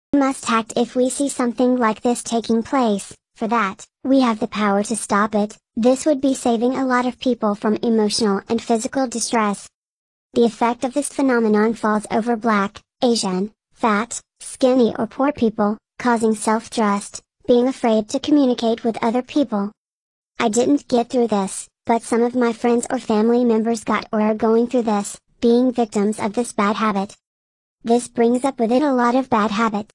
We must act if we see something like this taking place. For that, we have the power to stop it. This would be saving a lot of people from emotional and physical distress. The effect of this phenomenon falls over Black, Asian, fat, skinny or poor people, causing self-trust, being afraid to communicate with other people. I didn't get through this, but some of my friends or family members got or are going through this, being victims of this bad habit. This brings up with it a lot of bad habits.